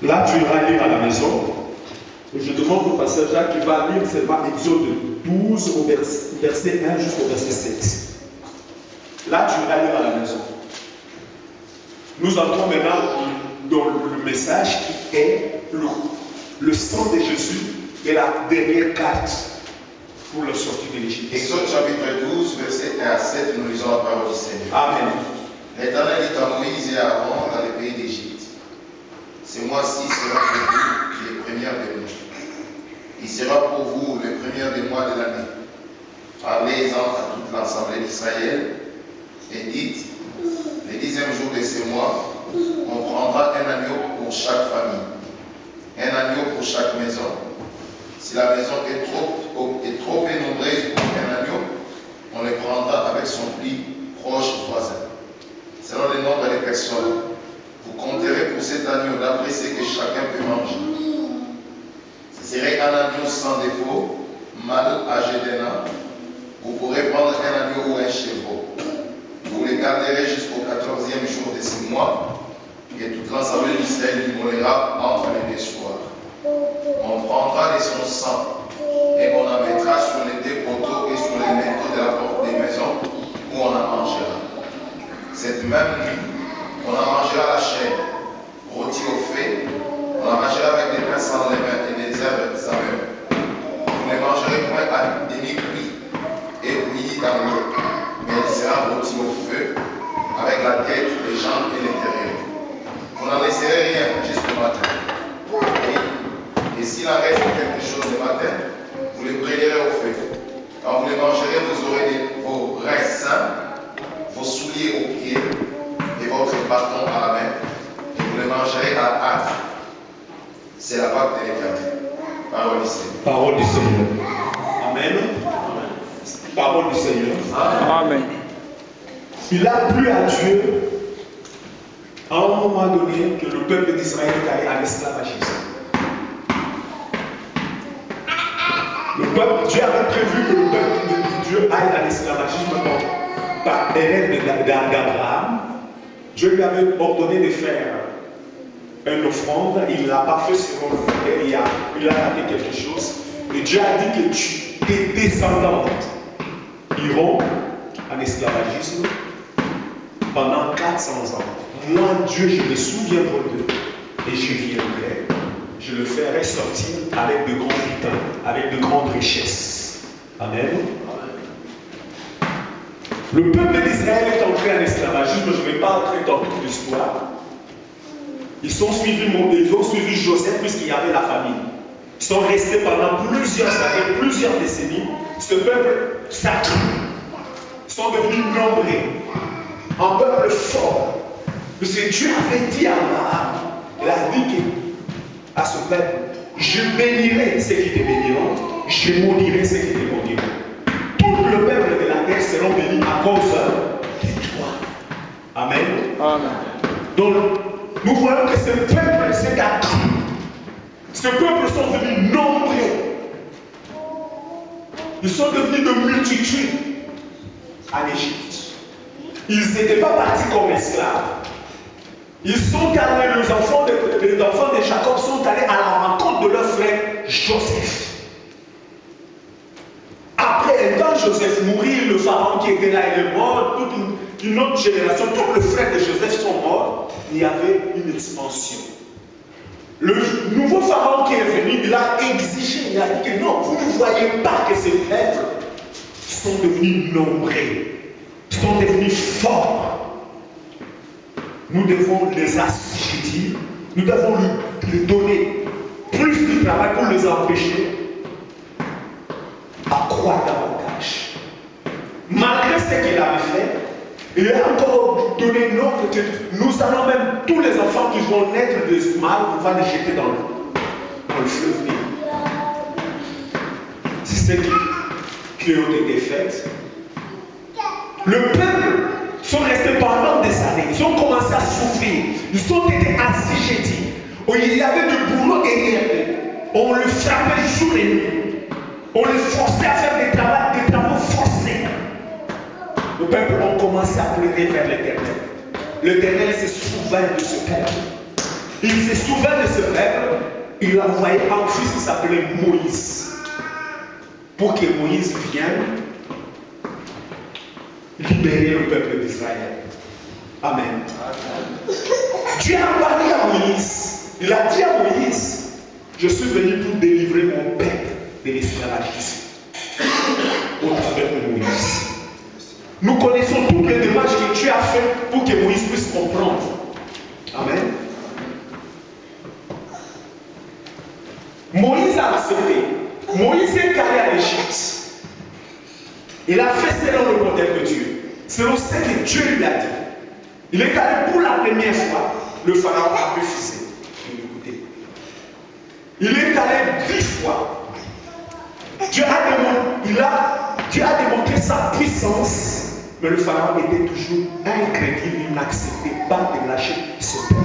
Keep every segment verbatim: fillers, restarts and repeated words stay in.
Là, tu iras lire à la maison. Et je demande au pasteur Jacques qui va lire seulement Exode douze, au vers, verset un jusqu'au verset sept. Là, tu iras lire à la maison. Nous entrons maintenant dans le message qui est le, le sang de Jésus et la dernière carte pour le sortir de l'Égypte. Exode chapitre douze, verset un à sept, nous lisons la parole du Seigneur. Amen. L'Éternel dit à Moïse et à Aaron dans le pays d'Égypte: ce mois-ci sera pour vous les premières des mois. Il sera pour vous les premières des mois de l'année. Parlez-en à toute l'assemblée d'Israël et dites: le dixième jour de ce mois, on prendra un agneau pour chaque famille, un agneau pour chaque maison. Si la maison est trop, est trop nombreuse pour un agneau, on le prendra avec son plus proche voisin. Selon le nombre de personnes, vous compterez pour cet agneau d'après ce que chacun peut manger. Ce serait un agneau sans défaut, mâle âgé d'un an. Vous pourrez prendre un agneau ou un chevreau. Vous les garderez jusqu'au quatorzième jour de ce mois, et toute l'assemblée d'Israël l'immolera entre les deux soirs. On prendra de son sang et on en mettra sur les deux poteaux et sur les linteaux de la porte des maisons où on en mangera. Cette même nuit, on en mangera la chair, rôtie au feu, on en mangera avec des pains sans levain et des herbes saveuses. Vous ne mangerez point à demi-cuit et bouilli dans l'eau, mais il sera rôti au feu avec la tête, les jambes et l'intérieur. Vous n'en laisserez rien jusqu'au matin. Et, et s'il en reste quelque chose le matin, vous les brûlerez au feu. Quand vous les mangerez, vous aurez des, vos reins sains, vos souliers aux pieds et votre bâton à la main. Et vous les mangerez à la hâte. C'est la Pâque de l'Éternel. Parole du Seigneur. Parole du Seigneur. Amen. Parole du Seigneur. Amen. Il a plu à Dieu à un moment donné que le peuple d'Israël est allé à l'esclavagisme. Le peuple, Dieu avait prévu que le peuple de Dieu aille à l'esclavagisme par l'élève d'Abraham. Dieu lui avait ordonné de faire une offrande, il ne l'a pas fait selon le modèle, il a, il a appris quelque chose. Et Dieu a dit que tu, tes descendants iront en esclavagisme pendant quatre cents ans. Moi, Dieu, je me souviendrai d'eux et je viendrai. Je le ferai sortir avec de grands butins, avec de grandes richesses. Amen. Le peuple d'Israël est entré en esclavagisme. Je ne vais pas entrer dans toute l'histoire. Ils, sont suivis, ils ont suivi Joseph puisqu'il y avait la famine. Ils sont restés pendant plusieurs années, plusieurs décennies. Ce peuple sacré. Ils sont devenus nombreux. Un peuple fort. Parce que Dieu avait dit à Abraham, il a dit que, à ce peuple, je bénirai ceux qui te béniront, je maudirai ceux qui te maudiront. Tout le peuple de la terre seront bénis à cause de toi. Amen. Amen. Donc, nous voyons que ce peuple s'est accru. Ce peuple sont devenus nombreux. Ils sont devenus de multitudes en Égypte. Ils n'étaient pas partis comme esclaves. Ils sont allés, les enfants de, les enfants de Jacob sont allés à la rencontre de leur frère Joseph. Après, quand Joseph mourit, le pharaon qui était là, il est mort, toute une, une autre génération, tous les frères de Joseph sont morts. Il y avait une expansion. Le nouveau pharaon qui est venu, il a exigé, il a dit que non, vous ne voyez pas que ces peuples sont devenus nombreux, sont devenus forts. Nous devons les assujettir, nous devons lui, lui donner plus de travail pour les empêcher à croître davantage. Malgré ce qu'il avait fait, il a encore donné une ordre que nous allons même, tous les enfants qui vont naître de mal, on va les jeter dans le, dans le fleuve Nil. C'est ce qui, qui ont été fait. Le peuple sont restés pendant des années. Ils ont commencé à souffrir. Ils ont été assujettis. Il y avait du boulot derrière eux. On les frappait jour et nuit. On les forçait à faire des travaux, des travaux forcés. Le peuple a commencé à pleurer vers l'Éternel. L'Éternel s'est souvenu de ce peuple. il se souvint de ce peuple, il a envoyé un fils qui s'appelait Moïse, pour que Moïse vienne libérer le peuple d'Israël. Amen. Dieu a parlé à Moïse. Il a dit à Moïse, je suis venu pour délivrer mon peuple de l'esclavagisme au travers de Moïse. Nous connaissons toutes les démarches que Dieu a faites pour que Moïse puisse comprendre. Amen. Moïse a accepté. Moïse est allé à l'Égypte. Il a fait selon le modèle de Dieu. Selon ce que Dieu lui a dit. Il est allé pour la première fois. Le pharaon a refusé de l'écouter. Il est allé dix fois. Dieu a, démontré, il a, Dieu a démontré sa puissance. Mais le pharaon était toujours incrédule. Il n'acceptait pas de lâcher ce peuple.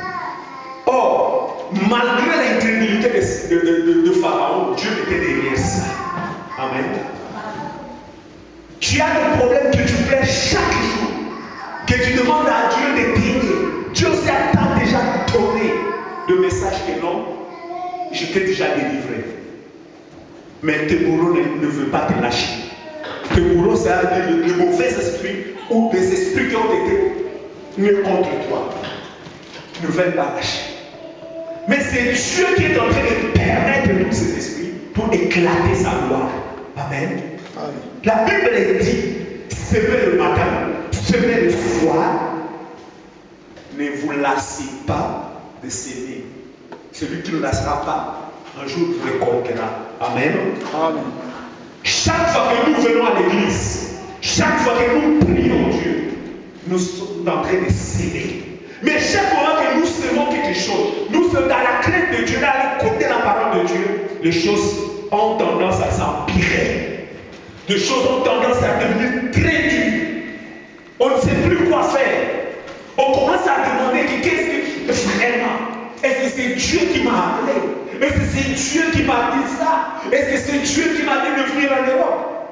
Or, malgré l'incrédulité de, de, de, de Pharaon, Dieu était derrière ça. Amen. Tu as des problèmes que tu plais chaque jour, que tu demandes à Dieu de t'aider. Dieu aussi t'a déjà donné le message que non, je t'ai déjà délivré. Mais tes bourreaux ne, ne veulent pas te lâcher. Tes bourreaux, c'est le, le mauvais esprit ou des esprits qui ont été mis contre toi. Ne veulent pas lâcher. Mais c'est Dieu qui est en train de permettre tous ces esprits pour éclater sa gloire. Amen. Amen. La Bible dit, semez le matin, semez le soir. Ne vous lassez pas de s'aimer. Celui qui ne lassera pas, un jour récoltera. Amen. Amen. Chaque fois que nous venons à l'église, chaque fois que nous prions Dieu, nous sommes en train de s'aimer. Mais chaque fois que nous semons quelque chose, nous sommes dans la crainte de Dieu, dans l'écoute de la parole de Dieu, les choses ont tendance à s'empirer. Les choses ont tendance à devenir très dures. On ne sait plus quoi faire. On commence à demander qu'est-ce que vraiment, est-ce que c'est Dieu qui m'a appelé? Est-ce que c'est Dieu qui m'a dit ça? Est-ce que c'est Dieu qui m'a dit de venir en Europe?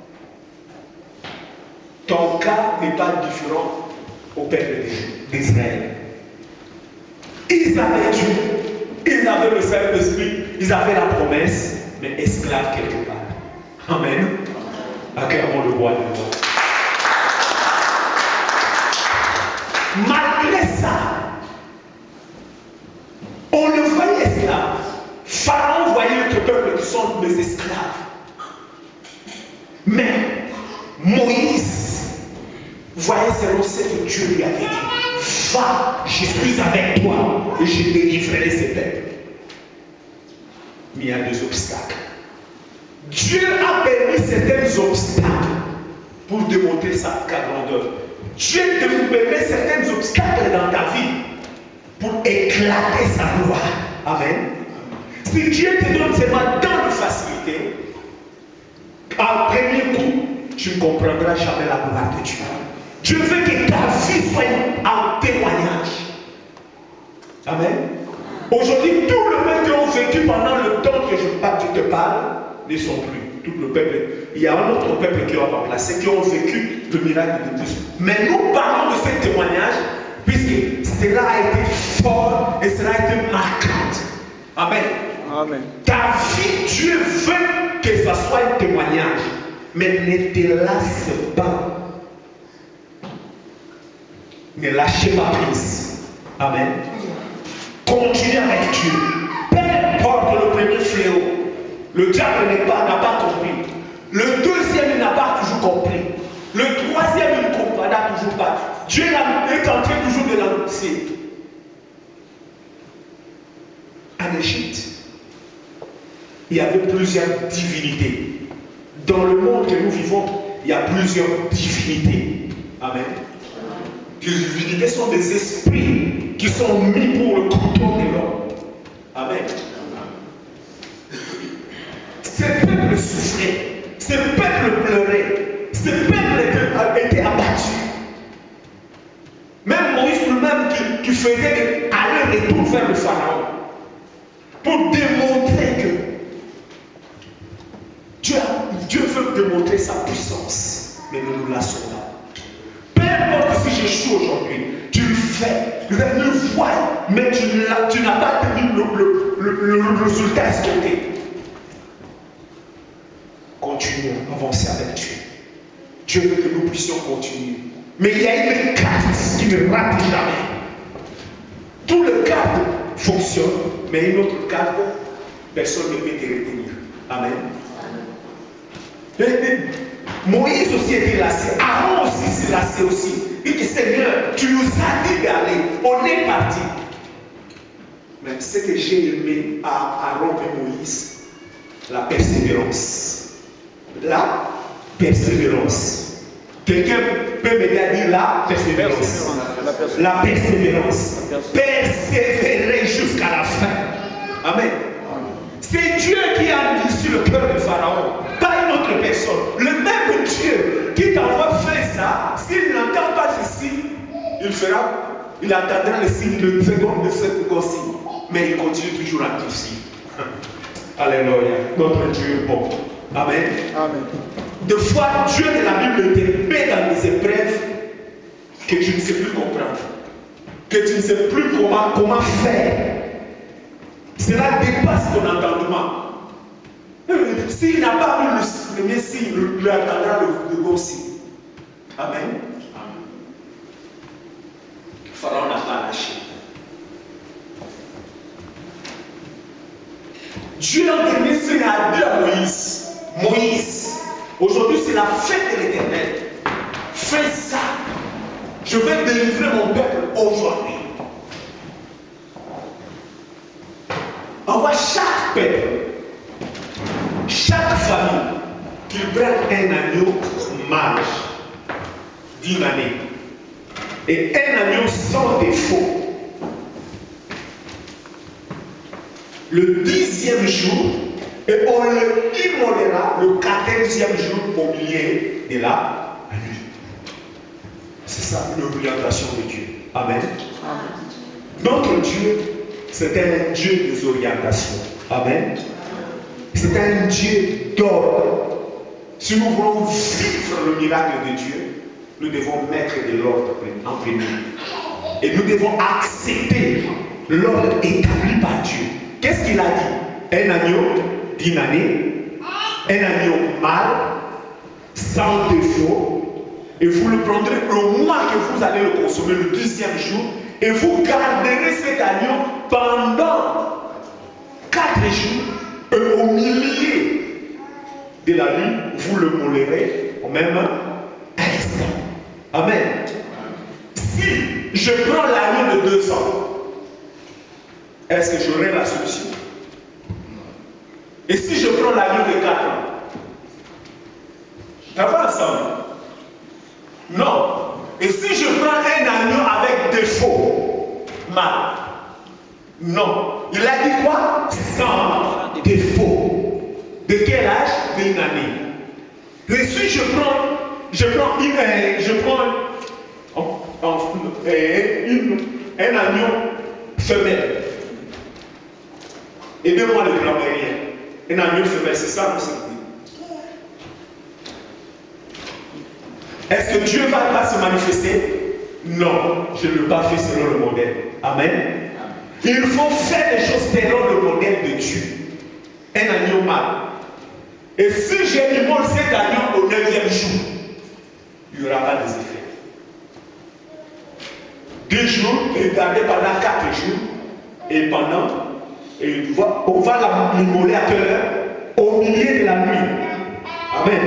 Ton cas n'est pas différent au peuple d'Israël. Ils avaient Dieu, ils avaient le Saint-Esprit, ils avaient la promesse, mais esclaves quelque part. Amen. Acclamons le roi de roi. Malgré ça, on le voyait esclave. Pharaon voyait le peuple qui sont des esclaves. Mais Moïse voyait selon ce que Dieu lui avait dit. Va, je suis avec toi et je délivrerai ces peuples. Mais il y a des obstacles. Dieu a permis certains obstacles pour démontrer sa grandeur. Dieu te permet certains obstacles dans ta vie pour éclater sa gloire. Amen. Si Dieu te donne seulement tant de facilité, à premier coup, tu ne comprendras jamais la gloire de Dieu. Dieu veut que ta vie soit un témoignage. Amen. Aujourd'hui, tout le peuple qui ont vécu pendant le temps que je te parle ne sont plus. Tout le peuple. Il y a un autre peuple qui ont remplacé, qui ont vécu le miracle de Dieu. Mais nous parlons de ce témoignage, puisque cela a été fort et cela a été marquant. Amen. Amen. Ta vie, Dieu veut que ça soit un témoignage. Mais ne te lasse pas. Ne lâchez pas prise. Amen. Continue avec Dieu. Peu importe le premier fléau. Le diable n'a pas, pas compris. Le deuxième, il n'a pas toujours compris. Le troisième, il ne comprendra toujours pas. Dieu est en train toujours de l'annoncer. En Égypte, il y avait plusieurs divinités. Dans le monde que nous vivons, il y a plusieurs divinités. Amen. Les divinités sont des esprits qui sont mis pour le contrôle de l'homme. Amen. Ce peuple souffrait, ce peuple pleurait, ce peuple était abattu. Même Moïse lui-même qui, qui faisait aller-retour vers le pharaon pour démontrer que Dieu, Dieu veut démontrer sa puissance, mais ne nous lassons pas. Peu importe si j'échoue aujourd'hui, tu le fais, le vois, mais tu n'as pas tenu le, le, le, le résultat escompté. Continuons à avancer avec Dieu. Dieu veut que nous puissions continuer. Mais il y a une carte qui ne rate jamais. Tout le cadre fonctionne, mais une autre carte, personne ne peut te retenir. Amen. Amen. Moïse aussi était lassé. Aaron aussi s'est lassé aussi. Il dit Seigneur, tu nous as dit d'aller. On est parti. Mais ce que j'ai aimé à Aaron et Moïse, la persévérance. La persévérance. Quelqu'un peut me dire la persévérance. La persévérance. Persévérer jusqu'à la fin. Amen. C'est Dieu qui a endurci le cœur de Pharaon, pas une autre personne. Le même Dieu qui t'envoie faire ça, s'il n'entend pas ceci, il fera, il attendra le signe de seconde de cette consigne. Mais il continue toujours à endurcir. Alléluia. Notre Dieu est bon. Amen. Amen. Des fois, Dieu de la Bible te met dans des épreuves que tu ne sais plus comprendre, que tu ne sais plus comment, comment faire. Cela dépasse ton entendement. S'il n'a pas vu le premier signe, il lui attendra le second signe. Amen. Pharaon n'a pas lâché. Dieu a donné ce qu'il a dit à Moïse. Moïse, aujourd'hui c'est la fête de l'Éternel. Fais ça. Je vais délivrer mon peuple aujourd'hui. Envoie chaque peuple, chaque famille, qu'il prenne un agneau mâle d'une année et un agneau sans défaut. Le dixième jour, et on le immolera le quatorzième jour au milieu de la nuit. C'est ça l'orientation de Dieu. Amen. Amen. Notre Dieu, c'est un Dieu des orientations. Amen. C'est un Dieu d'ordre. Si nous voulons vivre le miracle de Dieu, nous devons mettre de l'ordre en premier. Et nous devons accepter l'ordre établi par Dieu. Qu'est-ce qu'il a dit? Un agneau d'une année, un agneau mâle, sans défaut, et vous le prendrez au mois que vous allez le consommer le deuxième jour, et vous garderez cet agneau pendant quatre jours, et au milieu de la nuit, vous le mollerez au même instant. Amen. Si je prends l'agneau de deux ans, est-ce que j'aurai la solution? Et si je prends l'agneau de quatre ans, ça va ensemble? Non. Et si je prends un agneau avec défaut, mal? Non. Il a dit quoi? Sans défaut. De quel âge? D'une année. Et si je prends, je prends, une, je prends en, en, une, un agneau femelle, aidez-moi le grammairien. Un agneau femelle, c'est ça, non? Est-ce que Dieu va pas se manifester? Non, je ne l'ai pas fait selon le modèle. Amen. Il faut faire les choses selon le modèle de Dieu. Un agneau mâle. Et si j'immole cet agneau au neuvième jour, il n'y aura pas des effets. Deux jours, et garder pendant quatre jours, et pendant. Et on va l'immoler à quelle heure? Au milieu de la nuit. Amen.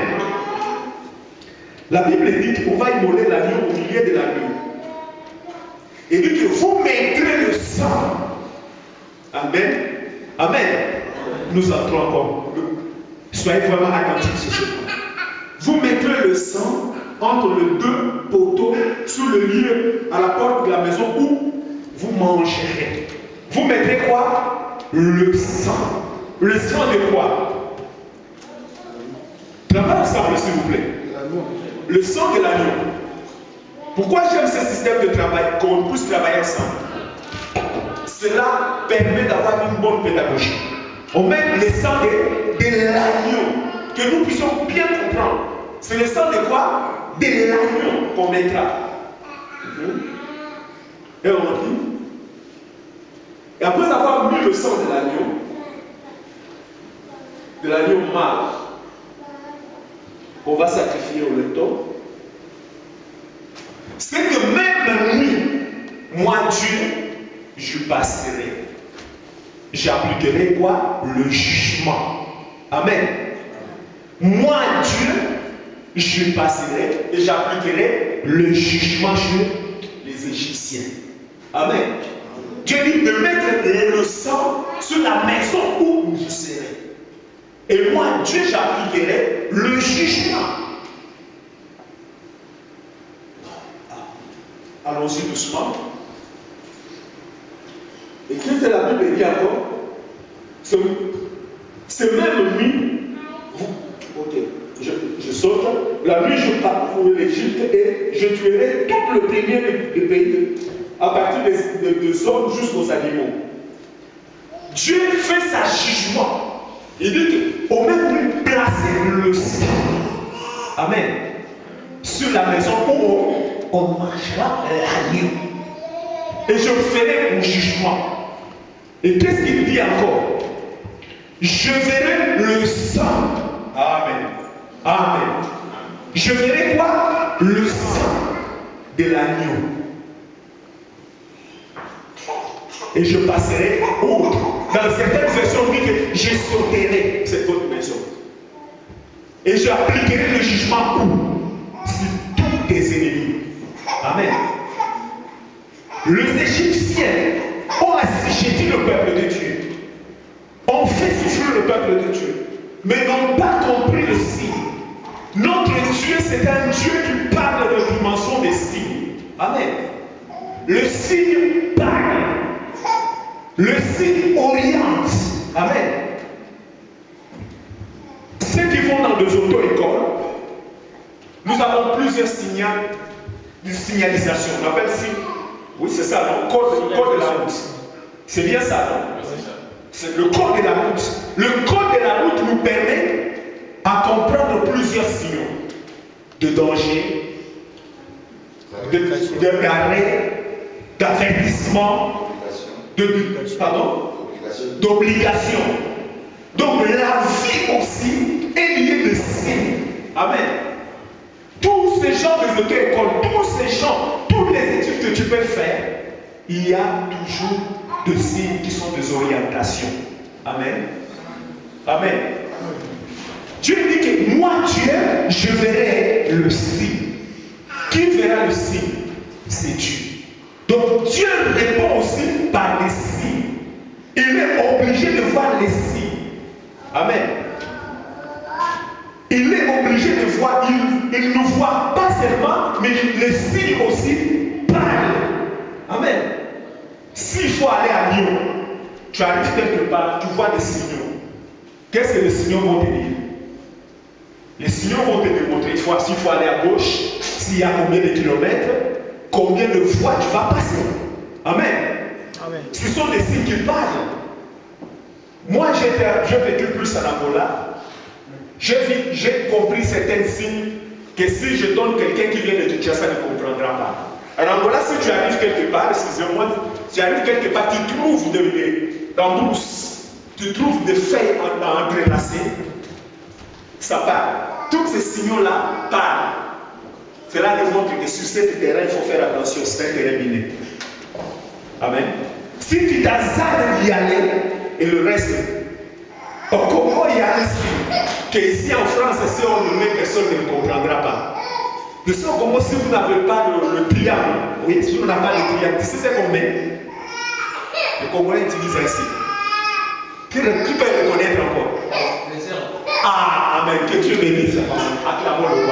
La Bible dit qu'on va immoler l'agneau au milieu de la nuit. Et dit que vous mettrez le sang. Amen. Amen. Nous entrons encore. Soyez vraiment attentifs sur ce point. Vous mettrez le sang entre les deux poteaux sur le lieu à la porte de la maison où vous mangerez. Vous mettrez quoi? Le sang. Le sang de quoi? Travaillez ensemble, s'il vous plaît. Le sang de l'agneau. Pourquoi j'aime ce système de travail, qu'on puisse travailler ensemble? Cela permet d'avoir une bonne pédagogie. On met le sang de, de l'agneau, que nous puissions bien comprendre. C'est le sang de quoi? De l'agneau qu'on mettra. est rempli. Et après avoir mis le sang de l'agneau, de l'agneau mâle, on va sacrifier au laiton, c'est que même nuit, moi Dieu, je passerai. J'appliquerai quoi? Le jugement. Amen. Moi Dieu, je passerai et j'appliquerai le jugement sur les Égyptiens. Amen. Dieu dit de mettre le sang sur la maison où je serai. Et moi, Dieu, j'appliquerai le jugement. Allons-y doucement. Et qu'est-ce que la Bible dit encore? C'est même nuit, vous, ok, je, je saute, la nuit je parcours l'Égypte et je tuerai tout le premier du pays, à partir des, des, des hommes jusqu'aux animaux. Dieu fait sa jugement. Il dit qu'au même moment, placer le sang. Amen. Sur la maison où on, on mangera l'agneau. Et je ferai mon jugement. Et qu'est-ce qu'il dit encore? Je verrai le sang. Amen. Amen. Je verrai quoi? Le sang de l'agneau. Et je passerai outre. Dans certaines versions, on dit que je sauterai cette votre maison. Et j'appliquerai le jugement où? Sur tous tes ennemis. Amen. Les Égyptiens ont assujetti le peuple de Dieu. Ont fait souffrir le peuple de Dieu. Mais n'ont pas compris le signe. Notre Dieu, c'est un Dieu qui parle de dimension des signes. Amen. Le signe parle. Le signe oriente. Amen. Ceux qui vont dans des auto-écoles, nous avons plusieurs signaux de signalisation. On appelle signe. Oui, c'est ça, le code, le code de la route. C'est bien ça, non? C'est le code de la route. Le code de la route nous permet à comprendre plusieurs signaux de danger, de d'arrêt, d'avertissement, de pardon, d'obligation. Donc la vie aussi est liée de signes. Amen. Tous ces gens des auto-écoles, tous ces gens, toutes les études que tu peux faire, il y a toujours des signes qui sont des orientations. Amen. Amen. Dieu dit que moi, Dieu, je verrai le signe. Qui verra le signe? C'est Dieu. Donc Dieu répond aussi par les signes. Il est obligé de voir les signes. Amen. Il est obligé de voir, il, il ne voit pas seulement, mais les signes aussi parlent. Amen. S'il faut aller à Lyon, tu arrives quelque part, tu vois des signaux. Qu'est-ce que les signaux vont te dire? Les signaux vont te démontrer s'il faut, faut aller à gauche, s'il y a combien de kilomètres, combien de fois tu vas passer. Amen. Amen. Ce sont des signes qui parlent. Moi, j'ai vécu plus en Angola. J'ai compris certains signes que si je donne quelqu'un qui vient de Kinshasa, ne comprendra pas. En Angola, si tu arrives quelque part, excusez-moi, tu arrives quelque part, tu trouves de, de, dans brousse, tu trouves des feuilles entrelacées, ça parle. Tous ces signaux-là parlent. Cela démontre que sur ce terrain, il faut faire attention, c'est un terrain miné. Amen. Si tu t'hasardes d'y aller, et le reste, au Congo, il y a un signe que ici en France, si on le met, personne ne le comprendra pas. De ce Congo, si vous n'avez pas le, le triangle, oui, si vous n'avez pas le triangle, tu sais ce qu'on met? Les Congolais utilisent un signe. Qui, qui peut reconnaître encore? Ah, amen, que Dieu bénisse. Acclamons le roi.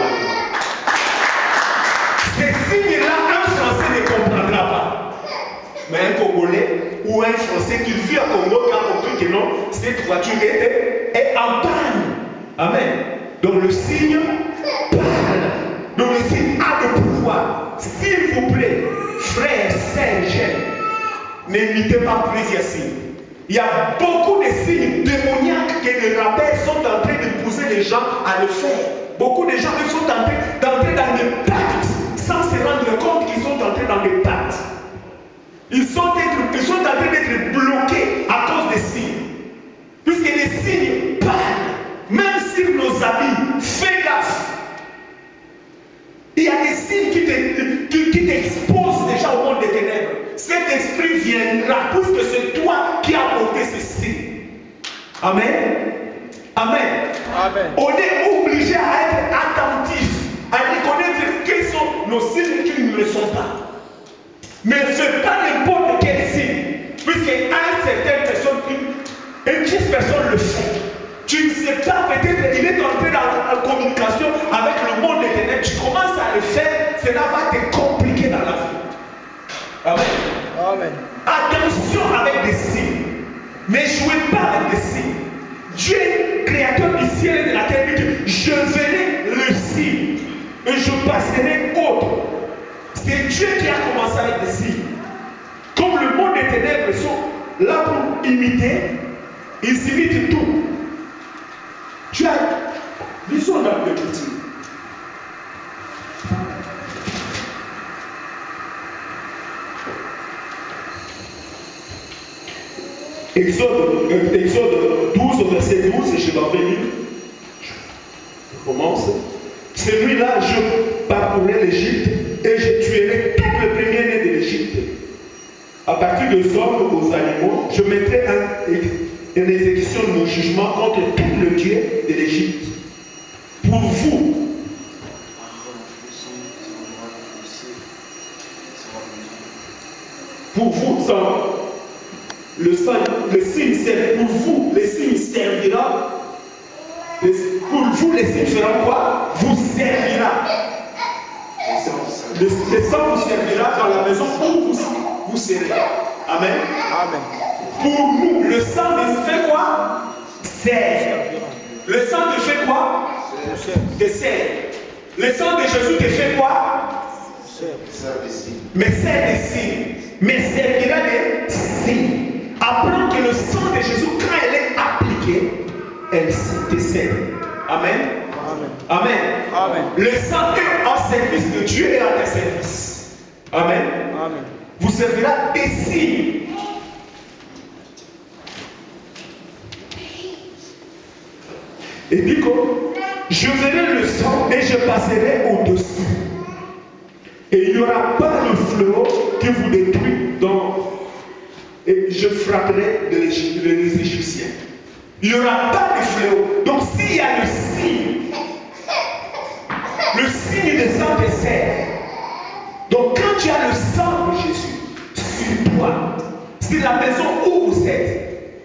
Ces signes-là, un Français ne comprendra pas. Mais un Congolais ou un Français qui vit au Congo qui a compris que non, cette voiture est, est en panne. Amen. Donc le signe parle. Donc le signe a le pouvoir. S'il vous plaît, frères, sœurs, jeunes, n'imitez pas plusieurs signes. Il y a beaucoup de signes démoniaques que les rappels sont en train de pousser les gens à le faire. Beaucoup de gens sont en train d'entrer dans des pactes sans se rendre compte qu'ils sont entrés dans des pactes. Ils sont, être, ils sont en train d'être bloqués à cause des signes. Puisque les signes parlent, même sur nos habits, fais gaffe. Il y a des signes qui t'exposent qui, qui déjà au monde des ténèbres. Cet esprit viendra, puisque c'est toi qui as apporté ces signes. Amen. Amen. Amen. On est obligé à être attentif, à reconnaître quels sont nos signes qui ne le sont pas. Mais ne fais pas n'importe quel signe, puisque à certaines personnes, une dix personnes le font. Tu ne sais pas, peut-être il est entré dans la communication avec le monde des ténèbres. Tu commences à le faire, cela va te compliquer dans la vie. Amen. Amen. Attention avec des signes. Ne jouez pas avec des signes. Dieu, créateur du ciel et de la terre, dit que je verrai le signe et je passerai autre. C'est Dieu qui a commencé avec des signes. Comme le monde des ténèbres sont là pour imiter, ils imitent tout. Tu as, lisons dans le petit. Exode, Exode douze, verset douze, je vais revenir. Je commence. Celui-là, je parcourrai l'Égypte et je tuerai tout le premier-né de l'Égypte. À partir de hommes aux animaux, je mettrai un, une exécution de mon jugement contre tout le Dieu de l'Égypte. Pour vous, pour vous, ça, le, le signe servira, pour vous, le signe servira. Pour vous, les signes feront quoi? Vous servira. Le, le sang vous servira dans la maison où vous, vous serez. Amen. Amen. Pour nous, le sang ne fait quoi? Sert. Le sang te fait quoi? Te sert. Le sang de Jésus te fait quoi? Mais sert des signes. Mais servira des signes. Apprends que le sang de Jésus, quand elle est appliquée, elle te sert. Amen. Amen. Amen. Amen. Le sang est en service de Dieu et à tes services. Amen. Amen. Vous servira des signes. Et dit que je verrai le sang et je passerai au-dessus. Et il n'y aura pas le fléau qui vous détruit dans... Et je frapperai de les Égyptiens. Il n'y aura pas de fléau. Donc s'il y a le signe, le signe de sang te sert. Donc quand tu as le sang de Jésus sur toi, c'est la maison où vous êtes,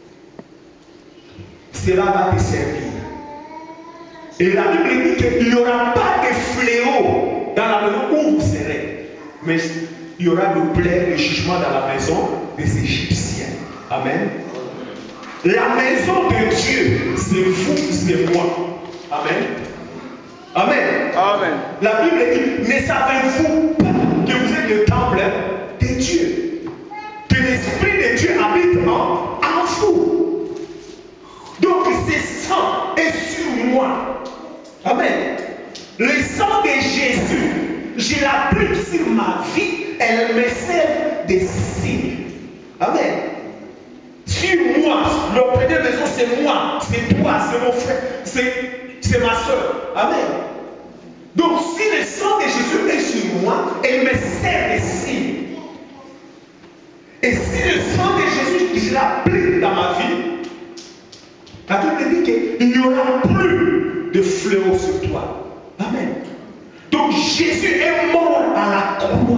cela va te servir. Et la Bible dit qu'il n'y aura pas de fléau dans la maison où vous serez. Mais il y aura le plaie, le jugement dans la maison des Égyptiens. Amen. La maison de Dieu, c'est vous, c'est moi. Amen. Amen. Amen. La Bible dit, ne savez-vous pas que vous êtes le temple de Dieu? Que l'Esprit de Dieu habite en, en vous. Donc ce sang est sur moi. Amen. Le sang de Jésus, je l'applique sur ma vie, elle me sert de signe. Amen. Sur moi, le premier maison c'est moi, c'est toi, c'est mon frère, c'est ma soeur. Amen. Donc si le sang de Jésus est sur moi, elle me sert de signe. Et si le sang de Jésus, je l'applique dans ma vie, la Bible dit qu'il n'y aura plus de fléau sur toi. Amen. Donc Jésus est mort à la croix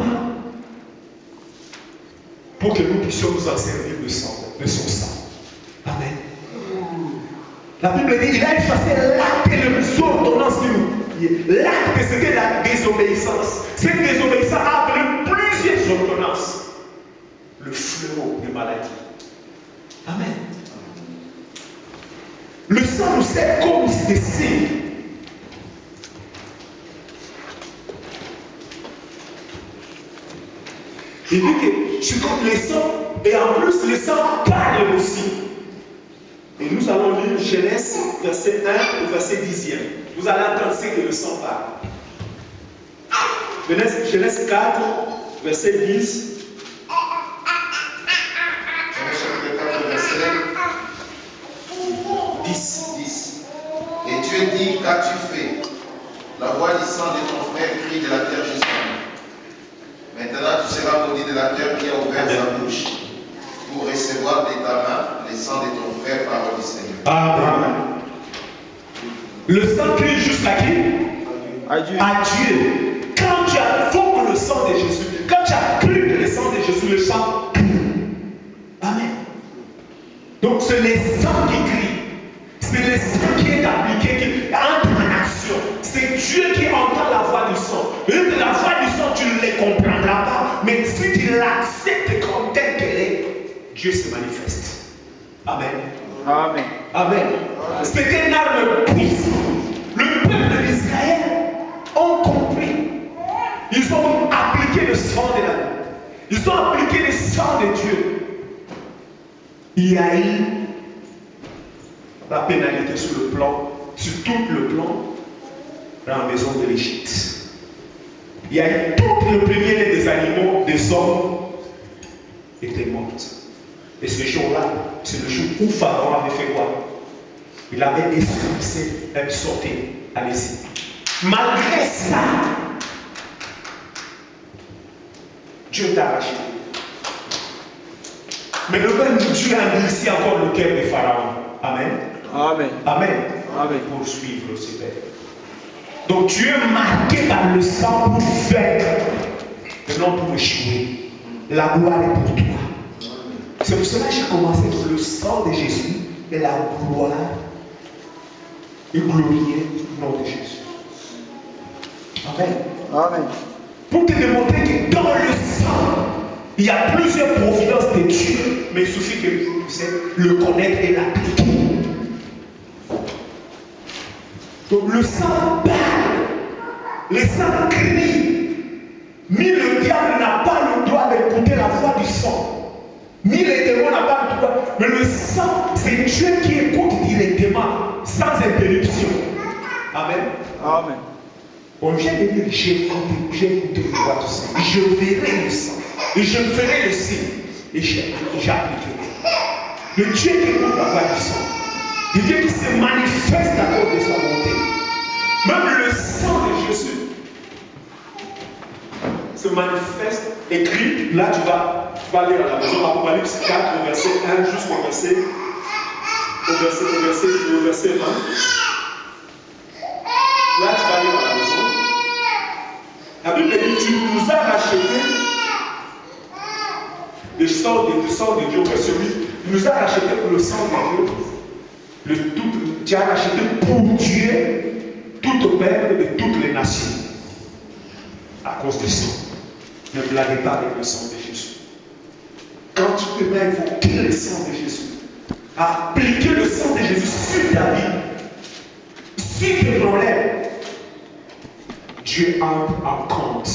pour que nous puissions nous en servir de, sang, de son sang. Amen. La Bible dit qu'il a effacé l'acte et les ordonnances de nous. L'acte, c'était la désobéissance. Cette désobéissance a appelé plusieurs ordonnances. Le fléau de maladie. Amen. Le sang nous sert comme des signes. Il dit que je compte les sangs et en plus les sangs parlent aussi. Et nous allons lire Genèse verset un au verset dix. Vous allez entendre ce que le sang parle. Genèse, Genèse quatre, verset dix qu'as-tu fait? La voix du sang de ton frère crie de la terre jusqu'à nous. Maintenant, tu seras maudit de la terre qui a ouvert sa bouche pour recevoir de ta main le sang de ton frère, parole du Seigneur. Amen. Le sang crie jusqu'à qui? À Dieu. À Dieu. Quand tu as invoqué le sang de Jésus, quand tu as cru que le sang de Jésus, le sang crie. Amen. Donc c'est le sang qui crie. C'est le sang qui est appliqué, qui entre en action. C'est Dieu qui entend la voix du sang. Et la voix du sang, tu ne les comprendras pas. Mais si tu l'acceptes comme telle qu'elle est, Dieu se manifeste. Amen. Amen. Amen. C'est une arme puissante. Le peuple d'Israël ont compris. Ils ont appliqué le sang de la Ils ont appliqué le sang de Dieu. Il y a eu la pénalité sur le plan, sur tout le plan, dans la maison de l'Égypte. Il y a eu tout le premier des animaux, des hommes, étaient morts. Et ce jour-là, c'est le jour où Pharaon avait fait quoi? Il avait expulsé, même sorti. Allez-y. Malgré ça, Dieu t'a arraché. Mais le même Dieu a endurci encore le cœur de Pharaon. Amen. Amen. Amen. Amen. Pour suivre ses pères. Donc Dieu est marqué dans le sang pour faire, et non pour échouer. La gloire est pour toi. C'est pour cela que j'ai commencé sur le sang de Jésus et la gloire et glorifier le nom de Jésus. Amen. Amen. Pour te démontrer que dans le sang, il y a plusieurs providences de Dieu, mais il suffit que vous puissiez le connaître et l'appliquer. Donc le sang parle, le sang crie, mais le diable n'a pas le droit d'écouter la voix du sang. Ni les démons n'ont pas le droit. Mais le sang, c'est Dieu qui écoute directement, sans interruption. Amen. Amen. On vient de dire, j'ai écouté la voix du sang. Je verrai le sang. Et je ferai le signe. Et j'ai appliqué. Le Dieu qui écoute la voix du sang. Le Dieu qui se manifeste à cause de sa bonté. Même le sang de Jésus se manifeste, écrit. Là, tu vas, tu vas lire à la maison Apocalypse quatre, verset un jusqu'au verset, au verset, au verset, au verset vingt. Là, tu vas lire à la maison. La Bible dit, tu nous as racheté le sang de, le sang de Dieu, verset huit. Tu nous as racheté pour le sang de Dieu. Le, tout, tu as racheté pour Dieu toute peuple de toutes les nations. À cause du sang. Ne blaguez pas avec le sang de Jésus. Quand tu te mets à invoquer le sang de Jésus, à appliquer le sang de Jésus sur ta vie, sur tes problèmes, Dieu entre en compte.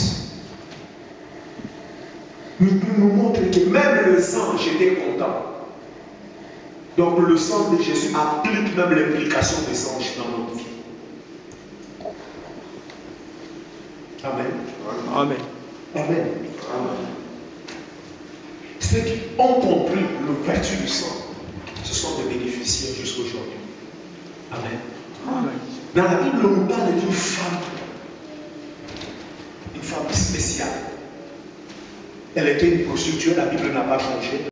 Nous nous montre que même le sang, j'étais content. Donc le sang de Jésus applique même l'implication des anges dans notre vie. Amen. Amen. Amen. Amen. Ceux qui ont compris le vertu du sang, ce sont des bénéficiaires jusqu'aujourd'hui. Amen. Amen. Dans la Bible, on nous parle d'une femme, une femme spéciale. Elle était une prostituée, la Bible n'a pas changé.